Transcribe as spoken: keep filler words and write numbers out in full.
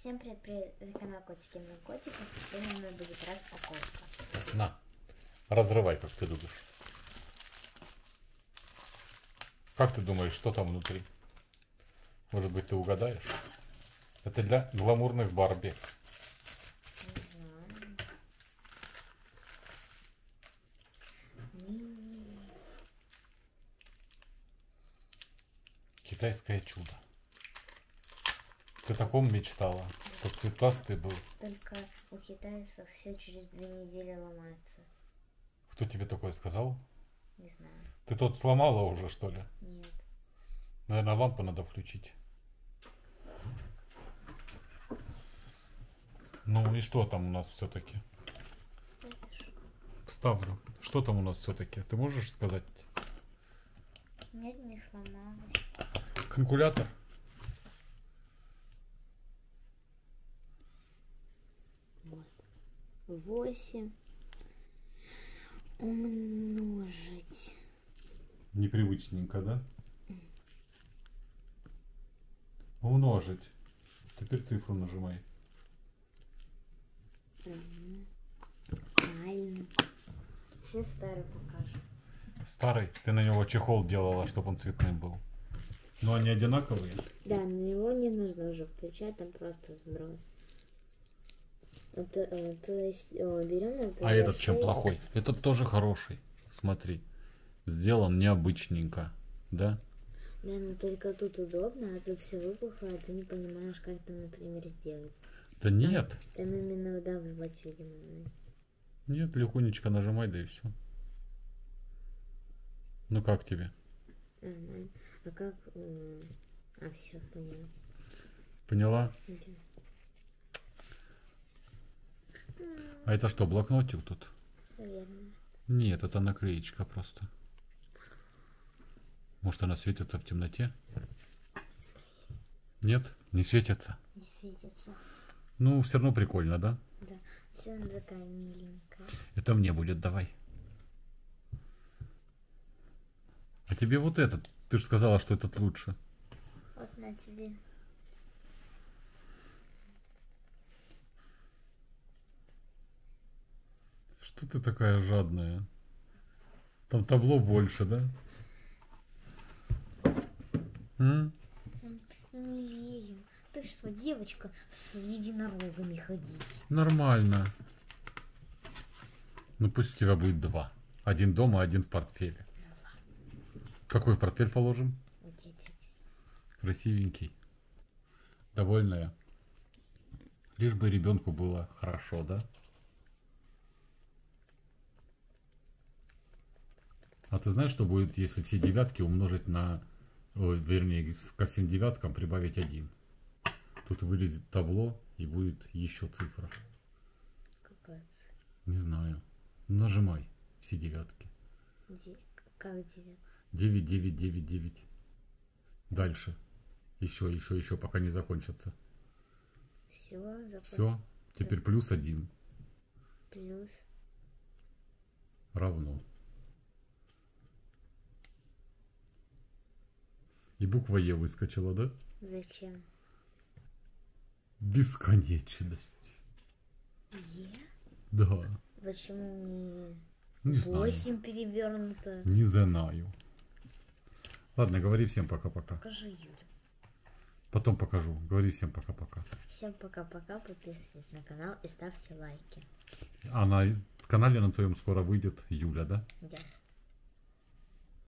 Всем привет, привет, это канал Котики на Котиков. Сегодня у нас будет распаковка. На, разрывай, как ты любишь. Как ты думаешь, что там внутри? Может быть, ты угадаешь? Это для гламурных Барби. Мини. Китайское чудо. Ты о таком мечтала, чтоб цветастый был. Только у китайцев все через две недели ломается. Кто тебе такое сказал? Не знаю. Ты тот сломала уже, что ли? Нет. Наверное, лампу надо включить. Ну и что там у нас все-таки? Ставишь? Ставлю. Что там у нас все-таки? Ты можешь сказать? Нет, не сломалась. Калькулятор? Вот. Восемь умножить. Непривычненько, да? Умножить. Теперь цифру нажимай. Правильно. Все старые покажем. Старый? Ты на него чехол делала, чтобы он цветным был. Но они одинаковые? Да, но его не нужно уже включать, там просто сброс. То, то есть берем, например, А этот чем шесть. плохой? Этот тоже хороший. Смотри. Сделан необычненько. Да? Да, но только тут удобно, а тут все выпухло, а ты не понимаешь, как там, например, сделать. Да нет. Там, там именно выдавливать, видимо. Нет, легонечко нажимай, да и все. Ну как тебе? Нормально. А как... А, все, поняла. Поняла? Да. А это что, блокнотик тут? Наверное. Нет, это наклеечка просто. Может, она светится в темноте? Нет, не светится. Не светится. Ну, все равно прикольно, да? Да. Все она такая миленькая. Это мне будет, давай. А тебе вот этот. Ты же сказала, что этот лучше. Вот на тебе. Что ты такая жадная? Там табло больше, да? М? Не лезем. Ты что, девочка с единорогами ходить? Нормально. Ну пусть у тебя будет два. Один дома, один в портфеле. Какой в портфель положим? Вот эти. Красивенький. Довольная. Лишь бы ребенку было хорошо, да? А ты знаешь, что будет, если все девятки умножить на... Ой, вернее, ко всем девяткам прибавить один? Тут вылезет табло и будет еще цифра. Какая цифра? Не знаю. Нажимай все девятки. Де... Как девять? девять, девять, девять, девять. Дальше. Еще, еще, еще, пока не закончится. Все, закон... Все. Теперь плюс один. Плюс. Равно. И буква Е выскочила, да? Зачем? Бесконечность. Е? Да. Почему не... Не знаю. Восемь перевернуто. Не знаю. Ладно, говори всем пока-пока. Покажи, Юля. Потом покажу. Говори всем пока-пока. Всем пока-пока. Подписывайтесь на канал и ставьте лайки. А на канале на твоем скоро выйдет Юля, да? Да.